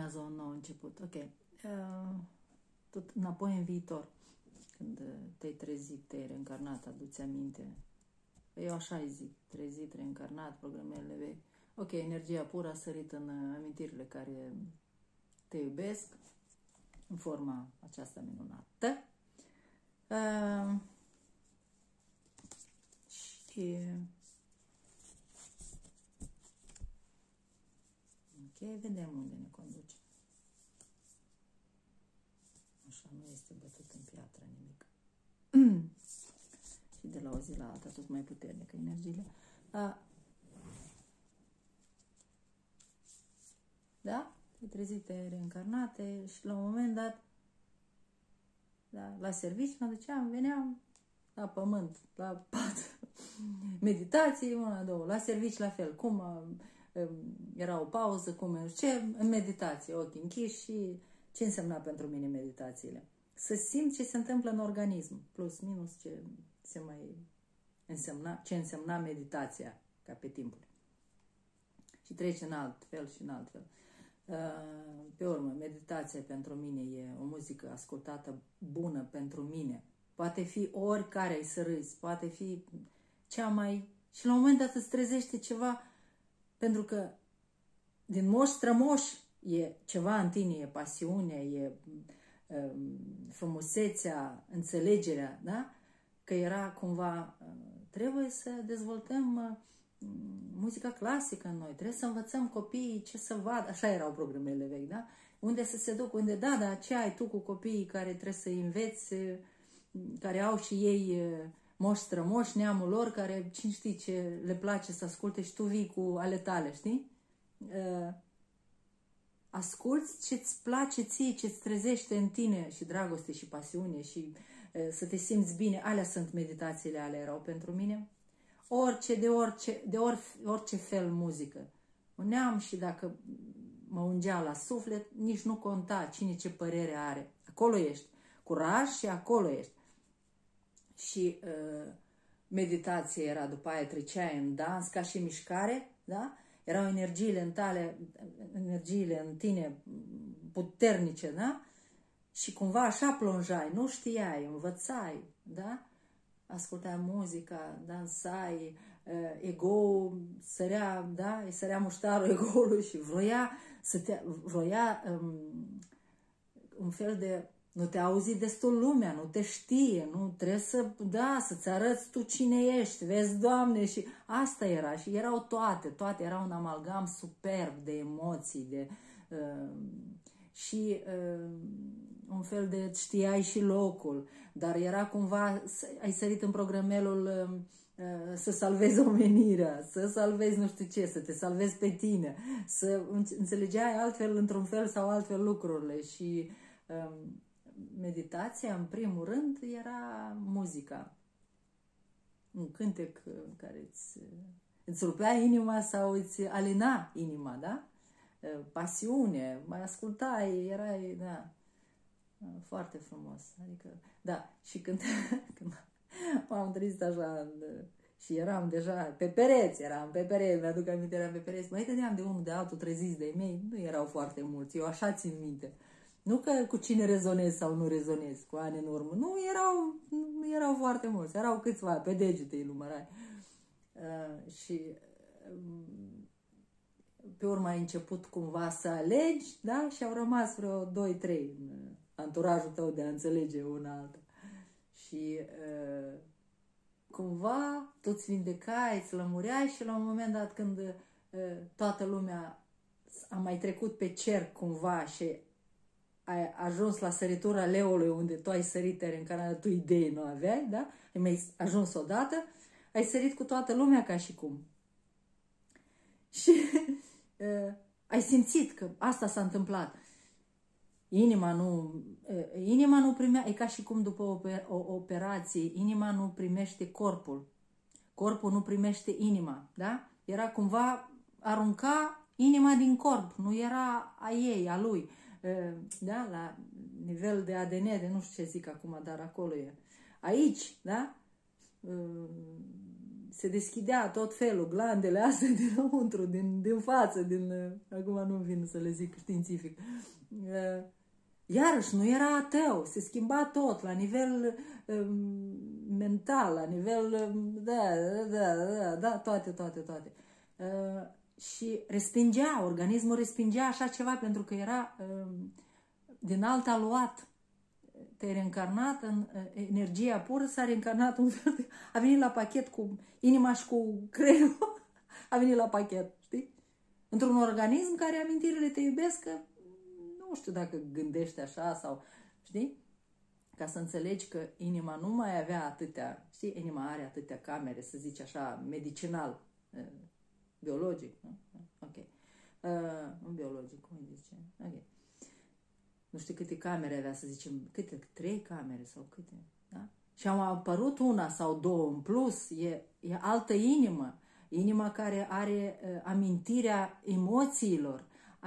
urmează un nou început. Ok. Tot înapoi în viitor. Când te-ai trezit, te-ai reîncarnat, aduți aminte. Eu așa îi zic. Trezit, reîncarnat, programele vechi. Ok, energia pură a sărit în amintirile care te iubesc în forma aceasta minunată. Și ok, vedem unde ne conduce. Așa, nu este bătut în piatră nimic. Și de la o zi la alta tot mai puternică energiile. Da? Te trezite reîncarnate și la un moment dat, da, la serviciu mă duceam, veneam la pământ, la pat, meditații, una, două, la serviciu la fel, cum era o pauză, cum ce, în meditație, ochii închiși și ce însemna pentru mine meditațiile. Să simt ce se întâmplă în organism, plus, minus, ce însemna meditația, ca pe timpul. Și trece în alt fel și în alt fel. Pe urmă, meditația pentru mine e o muzică ascultată bună pentru mine. Poate fi oricare ai să râzi, poate fi cea mai... Și la un moment dat îți trezește ceva, pentru că din moș strămoș e ceva în tine, e pasiunea, e frumusețea, înțelegerea, da? Că era cumva, trebuie să dezvoltăm muzica clasică în noi, trebuie să învățăm copiii ce să vadă, așa erau programele vechi, da? Unde să se ducă, unde, da, ce ai tu cu copiii care trebuie să-i înveți, care au și ei moși strămoși, neamul lor, care cine știe ce le place să asculte și tu vii cu ale tale, știi? Asculți ce-ți place ție, ce-ți trezește în tine și dragoste și pasiune și să te simți bine. Alea sunt meditațiile, alea erau pentru mine. Orice fel muzică. Uneam și dacă mă ungea la suflet, nici nu conta cine ce părere are. Acolo ești. Curaj și acolo ești. Și meditația era, după aia treceai în dans, ca și mișcare, da? Erau energiile în tine puternice, da? Și cumva așa plonjai, nu știai, învățai, da? Ascultai muzica, dansai, ego sărea, da? Îi sărea muștarul egoului și vroia un fel de... Nu te auzi destul lumea, nu te știe, nu trebuie să-ți arăți tu cine ești, vezi, Doamne, și asta era. Și erau toate erau un amalgam superb de emoții, un fel de știai și locul, dar era cumva, ai sărit în programelul să salvezi omenirea, să salvezi nu știu ce, să te salvezi pe tine, să înțelegeai altfel, într-un fel sau altfel lucrurile și... meditația, în primul rând, era muzica. Un cântec care îți rupea inima sau îți alina inima, da? Pasiune, mai ascultai, erai, da, foarte frumos. Adică, da, și când m-am trezit așa și eram deja pe pereți, mi-aduc aminte, eram pe pereți, mai dădeam de unul de altul treziți de mei, nu erau foarte mulți, eu așa țin minte. Nu că cu cine rezonez sau nu rezonez, cu ani în urmă. Nu erau foarte mulți. Erau câțiva, pe degete îi numărai. Și pe urmă ai început cumva să alegi, da? Și au rămas vreo 2-3 în anturajul tău de a înțelege una alta. Și cumva tu îți vindecai, îți lămureai și la un moment dat când toată lumea a mai trecut pe cerc cumva și ai ajuns la săritura leului unde tu ai sărit, te-ai reîncarnat, tu idei nu aveai, da? Ai mai ajuns odată, ai sărit cu toată lumea ca și cum. Și ai simțit că asta s-a întâmplat. Inima nu primea, e ca și cum după o operație, inima nu primește corpul. Corpul nu primește inima, da? Era cumva, arunca inima din corp, nu era a ei, a lui. Da, la nivel de ADN, de nu știu ce zic acum, dar acolo e. Aici, da, se deschidea tot felul, glandele astea dinăuntru, din față, acum nu vin să le zic științific. Iarăși, nu era ateu, se schimba tot, la nivel mental, la nivel, toate. Și respingea, organismul respingea așa ceva, pentru că era din alt aluat. Te-ai reîncarnat în energia pură, s-a reîncarnat un fel de... A venit la pachet cu inima și cu creierul, a venit la pachet, știi? Într-un organism care amintirile te iubesc, că nu știu dacă gândește așa sau, știi? Ca să înțelegi că inima nu mai avea atâtea, știi? Inima are atâtea camere, să zici așa, medicinal, biologic, nu? Ok. Biologic, cum îi zice? Ok. Nu știu câte camere avea, să zicem, câte? 3 camere sau câte? Da? Și au apărut una sau 2 în plus, e altă inimă. Inima care are amintirea emoțiilor,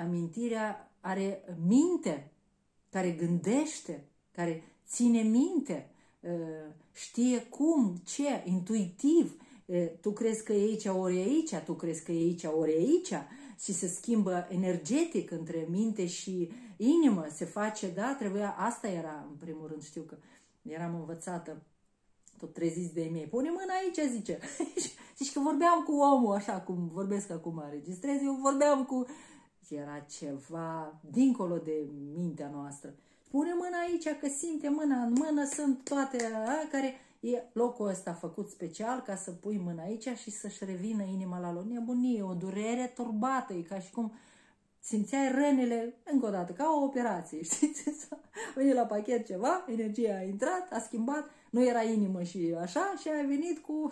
are minte, care gândește, care ține minte, știe cum, ce, intuitiv. Tu crezi că e aici, ori e aici, tu crezi că e aici, ori e aici, și se schimbă energetic între minte și inimă, se face, da, asta era, în primul rând, știu că eram învățată, tot treziți de mei, pune mâna aici, zice. Zici că vorbeam cu omul, așa cum vorbesc acum, registrez, eu vorbeam cu... Era ceva dincolo de mintea noastră. Pune mâna aici, că simte mâna, în mână sunt toate, care e locul ăsta făcut special ca să pui mâna aici și să-și revină inima la loc. Nebunie, o durere turbată, e ca și cum simțeai rănile, încă o dată, ca o operație, știți? A venit la pachet ceva, energia a intrat, a schimbat, nu era inimă și așa, și a venit cu...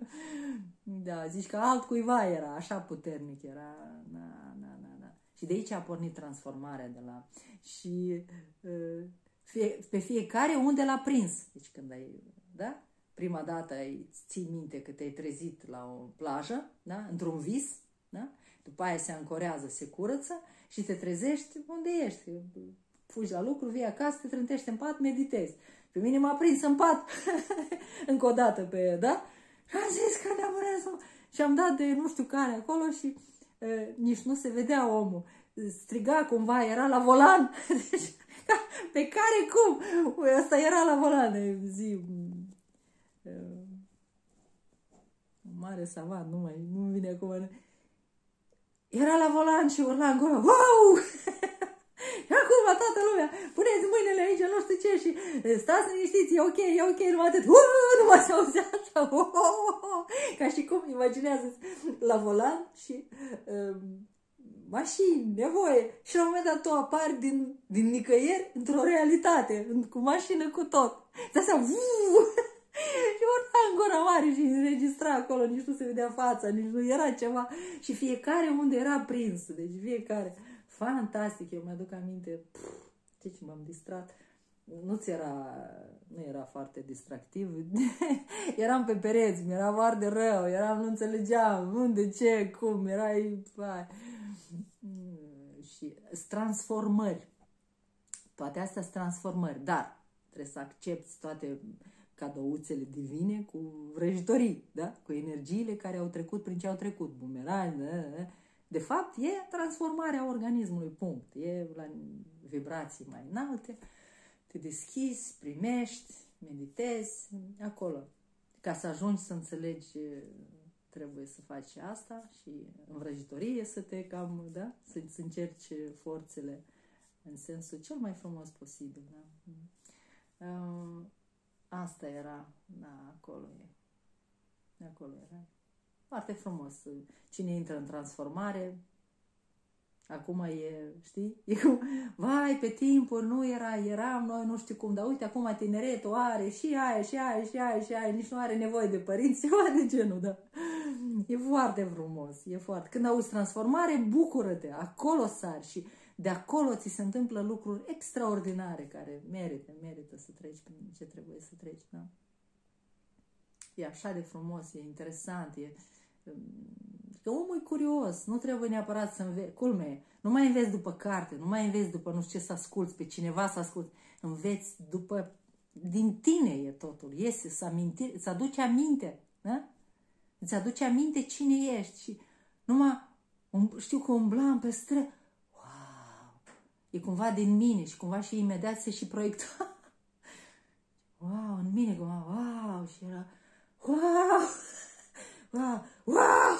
Da, zici că altcuiva era, așa puternic era, Și de aici a pornit transformarea de la... Și pe fiecare unde l-a prins. Deci când ai, da? Prima dată ții minte că te-ai trezit la o plajă, da? Într-un vis, da? După aia se ancorează, se curăță și te trezești unde ești. Fugi la lucru, vii acasă, te trântești în pat, meditezi. Pe mine m-a prins în pat încă o dată da? Și am zis că neamăresc. Și am dat de nu știu care acolo și nici nu se vedea omul. Striga cumva, era la volan. Deci, pe care cum? Ăsta era la volan. Mare savant, nu vine acum. Era la volan și urla în gură. Wow! Și acum toată lumea, puneți mâinile aici, nu știu ce, și stați liniștiți, e ok, numai atât. Nu mă se auzea așa. Ca și cum imaginează la volan și mașini, nevoie. Și la un moment dat tu apari din nicăieri într-o realitate, cu mașină, cu tot. De asta, și urla în gură mare și înregistra acolo, nici nu se vedea fața, nici nu era ceva. Și fiecare unde era prins, deci fiecare. Fantastic, eu mi-aduc aminte, ce m-am distrat. Nu era foarte distractiv. Eram pe pereți, mi-era foarte rău, nu înțelegeam unde, ce, cum, și transformări. Toate astea sunt transformări, dar trebuie să accepti toate cadouțele divine cu vrăjitorii, da? Cu energiile care au trecut prin ce au trecut, bumerang, De fapt, e transformarea organismului, punct. E la vibrații mai înalte, te deschizi, primești, meditezi, acolo. Ca să ajungi să înțelegi, trebuie să faci asta și în vrăjitorie să te cam, da? Să încerci forțele în sensul cel mai frumos posibil, da? Asta era, da, acolo era. Foarte frumos. Cine intră în transformare, acum știi? E cum, vai, pe timpuri nu eram noi nu știu cum, dar uite, acum tineretul are și aia, nici nu are nevoie de părinți, ceva de genul, da. E foarte frumos, e foarte. Când auzi transformare, bucură-te, acolo sari și de acolo ți se întâmplă lucruri extraordinare care merită să treci prin ce trebuie să treci, da? E așa de frumos, e interesant, că omul e curios, nu trebuie neapărat să înveți, culme, nu mai înveți după carte, nu mai înveți după nu știu ce să asculți, pe cineva să asculți, înveți după, din tine e totul, iese, să aduci aminte, da? îți aduce aminte cine ești și numai știu că umblam pe stră. Wow! E cumva din mine și cumva și imediat se și proiecta. Wow, în mine cumva, wow! Și era, wow! Wow! Wow!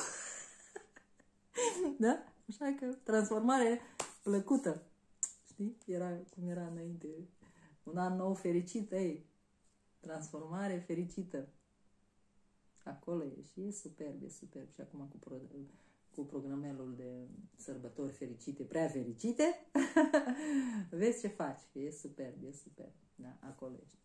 Da? Așa că transformare plăcută. Știi? Era cum era înainte. Un an nou fericit, ei. Transformare fericită. Acolo e și e superb, e superb. Și acum cu programelul de sărbători fericite, prea fericite, vezi ce faci. E superb, e superb. Da, acolo ești.